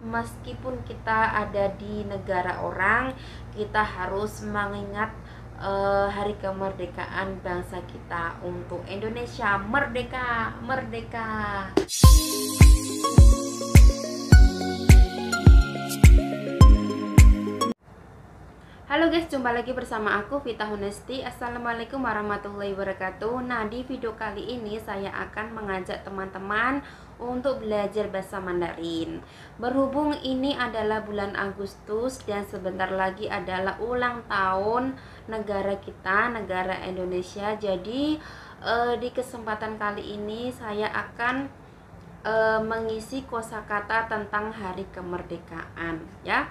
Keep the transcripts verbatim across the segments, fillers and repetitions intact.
meskipun kita ada di negara orang, kita harus mengingat uh, hari kemerdekaan bangsa kita. Untuk Indonesia merdeka, merdeka. Halo guys, jumpa lagi bersama aku Vita Honesti. Assalamualaikum warahmatullahi wabarakatuh. Nah, di video kali ini saya akan mengajak teman-teman untuk belajar bahasa Mandarin. Berhubung ini adalah bulan Agustus dan sebentar lagi adalah ulang tahun negara kita, negara Indonesia. Jadi eh, di kesempatan kali ini saya akan eh, mengisi kosakata tentang hari kemerdekaan, ya.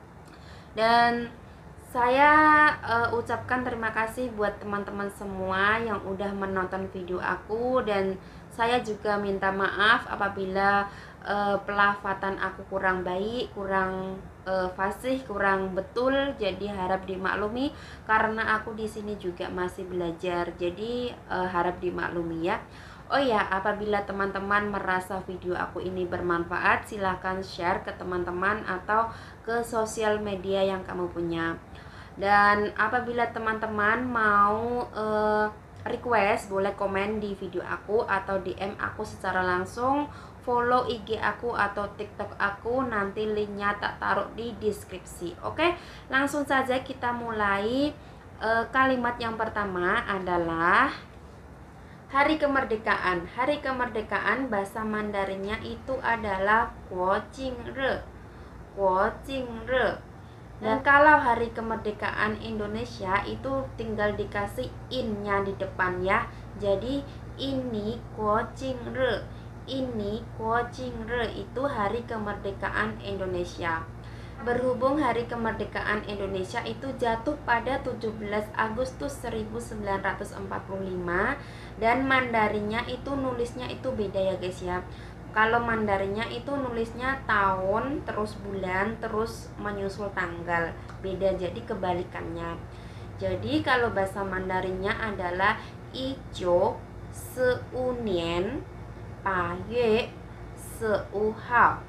Dan saya uh, ucapkan terima kasih buat teman-teman semua yang udah menonton video aku, dan saya juga minta maaf apabila uh, pelafatan aku kurang baik, kurang uh, fasih, kurang betul. Jadi harap dimaklumi karena aku di sini juga masih belajar. Jadi uh, harap dimaklumi ya. Oh ya, apabila teman-teman merasa video aku ini bermanfaat, silahkan share ke teman-teman atau ke sosial media yang kamu punya. Dan apabila teman-teman mau uh, request, boleh komen di video aku atau D M aku secara langsung, follow I G aku atau TikTok aku, nanti linknya tak taruh di deskripsi. Oke, langsung saja kita mulai. uh, Kalimat yang pertama adalah Hari kemerdekaan. Hari kemerdekaan bahasa Mandarinnya itu adalah Guo Jing Re. Guo Jing Re. Dan kalau hari kemerdekaan Indonesia itu tinggal dikasih in-nya di depan ya. Jadi ini Guo Jing Re. Ini Guo Jing Re itu hari kemerdekaan Indonesia. Berhubung hari kemerdekaan Indonesia itu jatuh pada tujuh belas Agustus seribu sembilan ratus empat puluh lima, dan Mandarinnya itu nulisnya itu beda ya guys ya. Kalau Mandarinnya itu nulisnya tahun, terus bulan, terus menyusul tanggal, beda, jadi kebalikannya. Jadi kalau bahasa Mandarinnya adalah Ijo Seunian Pa Yue Seu Hao.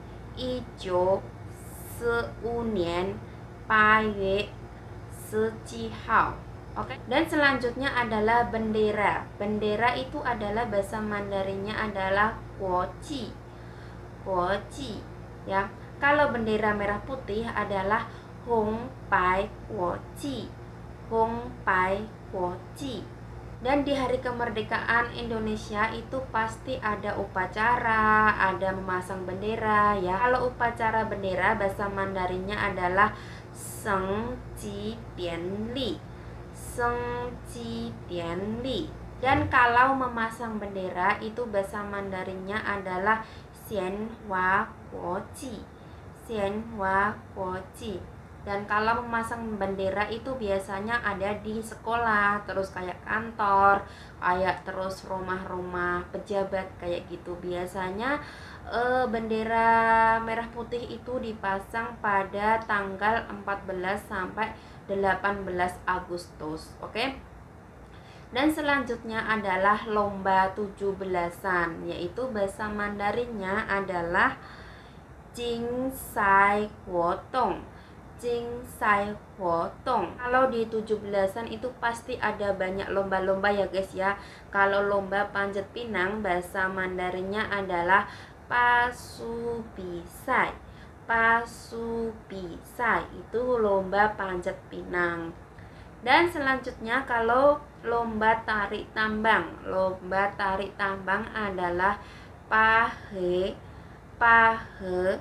Ijo Seunian Pa Yue Seji Hao. Oke. Dan selanjutnya adalah bendera. Bendera itu adalah bahasa Mandarinnya adalah Guoji. Guoji ya. Kalau bendera merah putih adalah Hong Pai Guoji. Hong Pai Guoji. Dan di hari kemerdekaan Indonesia itu pasti ada upacara, ada memasang bendera ya. Kalau upacara bendera bahasa Mandarinnya adalah Seng Ji Dian Li. Seng Ji Dian Li. Dan kalau memasang bendera itu bahasa Mandarinnya adalah Xian Hua Guoji. Xian Hua Guoji. Dan kalau memasang bendera itu biasanya ada di sekolah, terus kayak kantor, kayak terus rumah-rumah pejabat kayak gitu. Biasanya e, bendera merah putih itu dipasang pada tanggal empat belas sampai delapan belas Agustus. Oke. Dan selanjutnya adalah lomba tujuh belasan, yaitu bahasa Mandarinnya adalah Jing Sai Huotong. Jing Sai Huotong. Kalau di tujuh belasan itu pasti ada banyak lomba-lomba ya guys ya. Kalau lomba panjat pinang bahasa Mandarinnya adalah Pasu Bisai. Pasu Bisai itu lomba panjat pinang. Dan selanjutnya kalau lomba tarik tambang, lomba tarik tambang adalah Pahe. Pahe.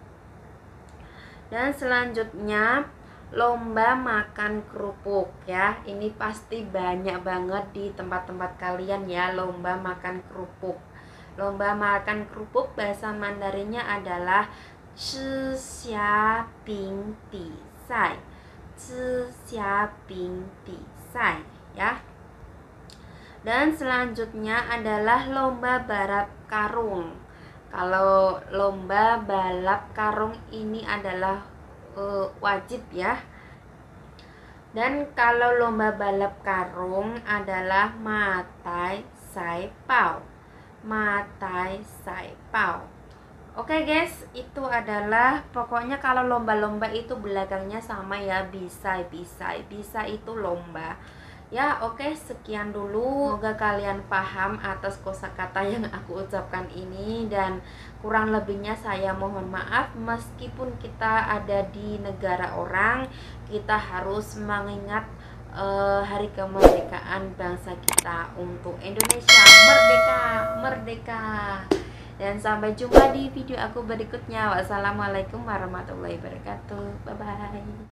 Dan selanjutnya lomba makan kerupuk ya. Ini pasti banyak banget di tempat-tempat kalian ya, lomba makan kerupuk. Lomba makan kerupuk bahasa Mandarinnya adalah Zhi Xia Bing Bi Sai. Zhi Xia Bing Bi Sai ya. Dan selanjutnya adalah lomba balap karung. Kalau lomba balap karung ini adalah uh, wajib ya. Dan kalau lomba balap karung adalah Matai Sai Pao. Matai Sai Pao. Oke guys, itu adalah pokoknya kalau lomba-lomba itu belakangnya sama ya, bisa bisa bisa itu lomba. Ya, oke, sekian dulu. Semoga kalian paham atas kosakata yang aku ucapkan ini, dan kurang lebihnya saya mohon maaf. Meskipun kita ada di negara orang, kita harus mengingat uh, hari kemerdekaan bangsa kita untuk Indonesia merdeka, merdeka. Dan sampai jumpa di video aku berikutnya. Wassalamualaikum warahmatullahi wabarakatuh. Bye bye.